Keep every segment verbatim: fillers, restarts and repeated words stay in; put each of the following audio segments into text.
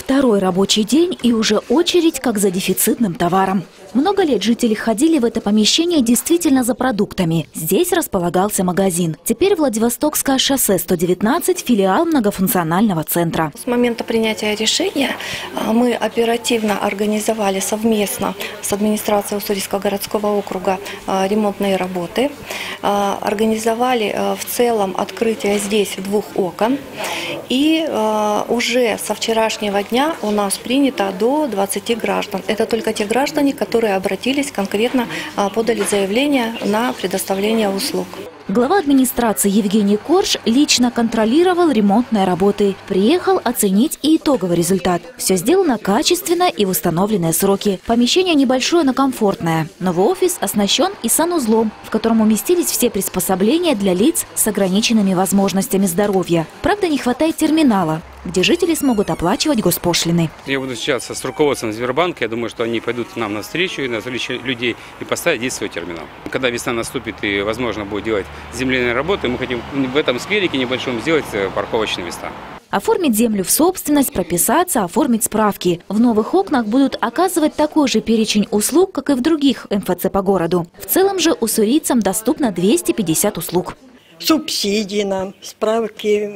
Второй рабочий день и уже очередь, как за дефицитным товаром. Много лет жители ходили в это помещение действительно за продуктами. Здесь располагался магазин. Теперь Владивостокское шоссе сто девятнадцать – филиал многофункционального центра. С момента принятия решения мы оперативно организовали совместно с администрацией Уссурийского городского округа ремонтные работы. Организовали в целом открытие здесь двух окон. И уже со вчерашнего дня у нас принято до двадцати граждан. Это только те граждане, которые которые обратились конкретно, подали заявление на предоставление услуг. Глава администрации Евгений Корж лично контролировал ремонтные работы. Приехал оценить и итоговый результат. Все сделано качественно и в установленные сроки. Помещение небольшое, но комфортное. Новый офис оснащен и санузлом, в котором уместились все приспособления для лиц с ограниченными возможностями здоровья. Правда, не хватает терминала, где жители смогут оплачивать госпошлины. Я буду сейчас с руководством Сбербанка. Я думаю, что они пойдут нам навстречу и навстречу людей и поставят здесь свой терминал. Когда весна наступит и, возможно, будет делать земляные работы, мы хотим в этом скверике небольшом сделать парковочные места. Оформить землю в собственность, прописаться, оформить справки. В новых окнах будут оказывать такой же перечень услуг, как и в других эм эф цэ по городу. В целом же уссурийцам доступно двести пятьдесят услуг. Субсидии нам, справки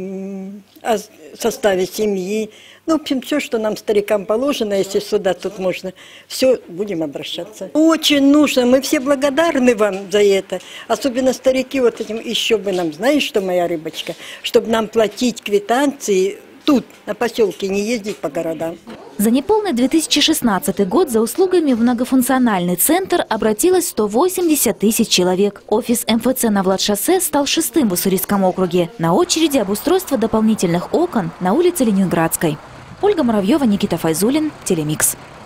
о составе семьи. Ну, в общем, все, что нам, старикам, положено, если сюда тут можно, все будем обращаться. Очень нужно, мы все благодарны вам за это. Особенно старики, вот этим еще бы нам, знаешь, что, моя рыбочка, чтобы нам платить квитанции тут, на поселке, не ездить по городам. За неполный две тысячи шестнадцатый год за услугами в многофункциональный центр обратилось сто восемьдесят тысяч человек. Офис эм эф цэ на Владшоссе стал шестым в Уссурийском округе. На очереди обустройство дополнительных окон на улице Ленинградской. Ольга Муравьева, Никита Файзулин, Телемикс.